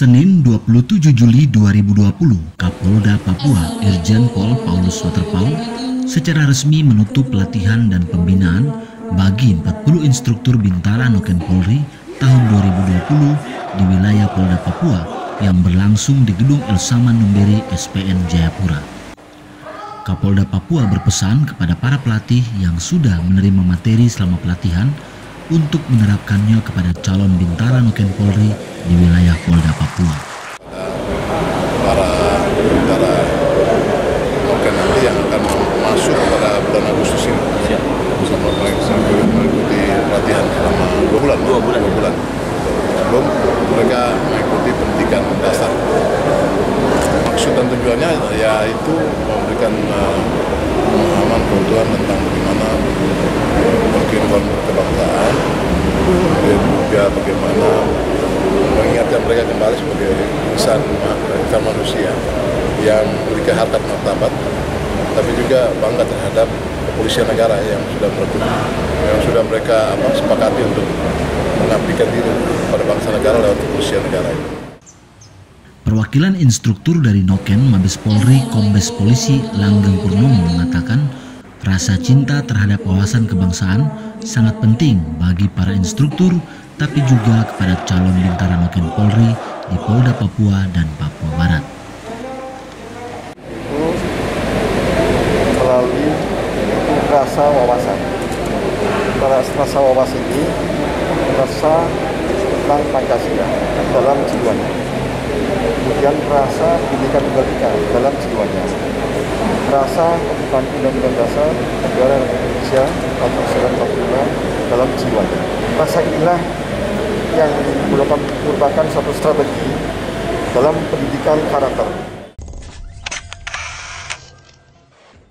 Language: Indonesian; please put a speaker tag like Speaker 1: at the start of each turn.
Speaker 1: Senin 27 Juli 2020, Kapolda Papua Irjen Pol Paulus Waterpauw secara resmi menutup pelatihan dan pembinaan bagi 40 instruktur Bintara Noken Polri tahun 2020 di wilayah Polda Papua yang berlangsung di Gedung Elsaman Numberi SPN Jayapura. Kapolda Papua berpesan kepada para pelatih yang sudah menerima materi selama pelatihan untuk menerapkannya kepada calon Bintara Noken Polri di wilayah Polda Papua.
Speaker 2: Para Bintara Noken nanti yang akan masuk pada bulan Agustus ini bersama mengikuti pelatihan selama 2 bulan. Sebelum mereka mengikuti pendidikan dasar. Maksud dan tujuannya yaitu memberikan pemahaman kebutuhan tentang bagaimana berkehidupan kebangsaan, juga bagaimana mengingatkan mereka kembali sebagai insan manusia yang memiliki harkat martabat, tapi juga bangga terhadap kepolisian negara yang sudah mereka sepakati untuk mengabdikan diri pada bangsa negara lewat kepolisian negara ini.
Speaker 1: Perwakilan instruktur dari Noken Mabes Polri Kombes Polisi Langgeng Purnomo mengatakan rasa cinta terhadap wawasan kebangsaan sangat penting bagi para instruktur, tapi juga kepada calon Bintara Noken Polri di Polda Papua dan Papua Barat.
Speaker 3: Melalui rasa wawasan. Rasa wawasan ini rasa tentang Pancasila dalam jiwanya. Kemudian rasa Bhinneka Tunggal Ika dalam jiwanya. Rasa tentang Undang-Undang Dasar Negara Indonesia tahun 1945 dalam jiwanya. Rasa inilah yang merupakan suatu strategi dalam pendidikan karakter.